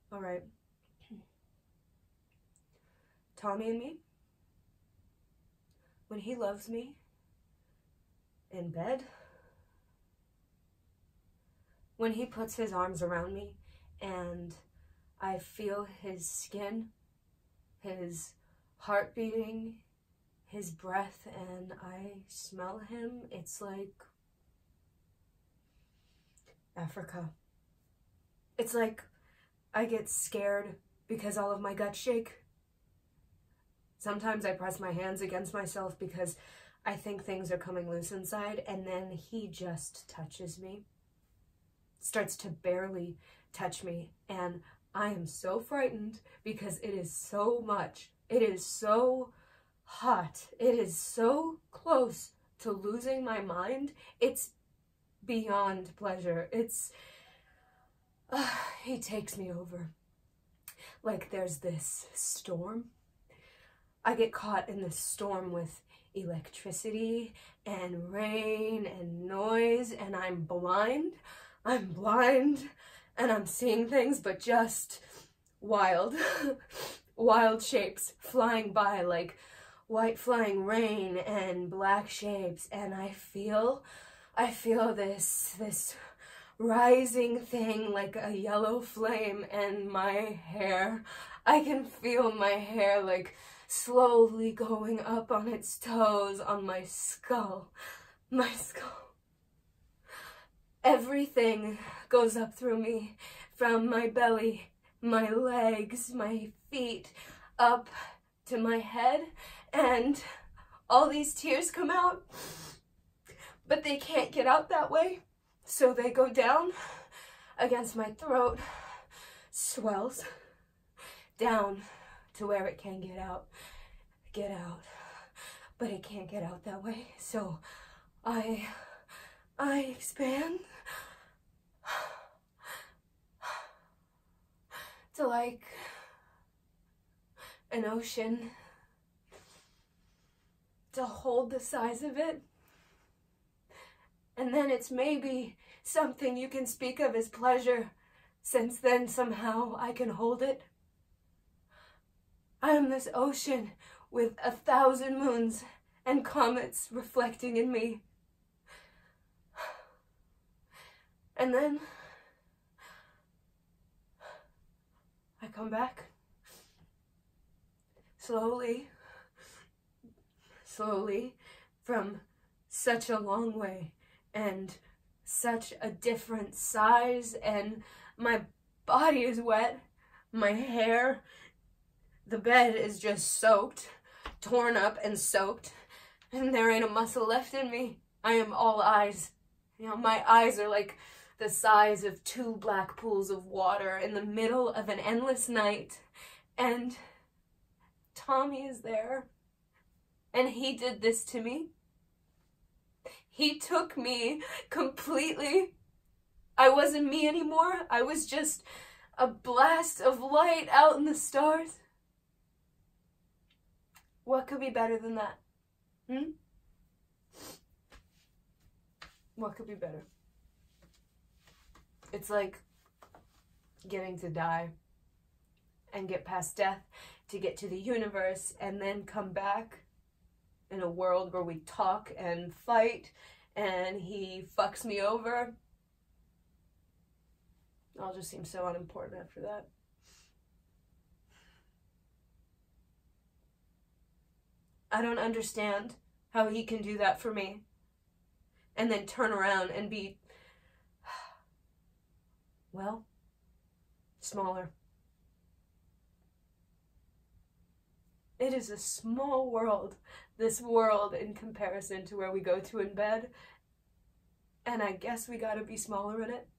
All right. Tommy and me, when he loves me in bed, when he puts his arms around me and I feel his skin, his heart beating, his breath, and I smell him, it's like Africa. It's like I get scared because all of my guts shake. Sometimes I press my hands against myself because I think things are coming loose inside, and then he just touches me, starts to barely touch me, and I am so frightened because it is so much. It is so hot. It is so close to losing my mind. It's beyond pleasure. It's, he takes me over. Like there's this storm. I get caught in this storm with electricity and rain and noise, and I'm blind. I'm blind and I'm seeing things, but just wild, wild shapes flying by, like white flying rain and black shapes. And I feel this rising thing like a yellow flame, and my hair, I can feel my hair like slowly going up on its toes on my skull. My skull. Everything goes up through me, from my belly, my legs, my feet, up to my head, and all these tears come out, but they can't get out that way, so they go down against my throat, swells, down to where it can get out, but it can't get out that way, so I expand to like an ocean, to hold the size of it, and then it's maybe something you can speak of as pleasure, since then somehow I can hold it. I am this ocean with 1,000 moons and comets reflecting in me. And then I come back slowly, slowly, from such a long way and such a different size, and my body is wet, my hair, the bed is just soaked, torn up and soaked, and there ain't a muscle left in me. I am all eyes. You know, my eyes are like the size of 2 black pools of water in the middle of an endless night, and Tommy is there, and he did this to me. He took me completely. I wasn't me anymore. I was just a blast of light out in the stars. What could be better than that? What could be better? It's like getting to die and get past death to get to the universe, and then come back in a world where we talk and fight and he fucks me over. It all just seems so unimportant after that. I don't understand how he can do that for me and then turn around and be, well, smaller. It is a small world, this world, in comparison to where we go to in bed, and I guess we gotta be smaller in it.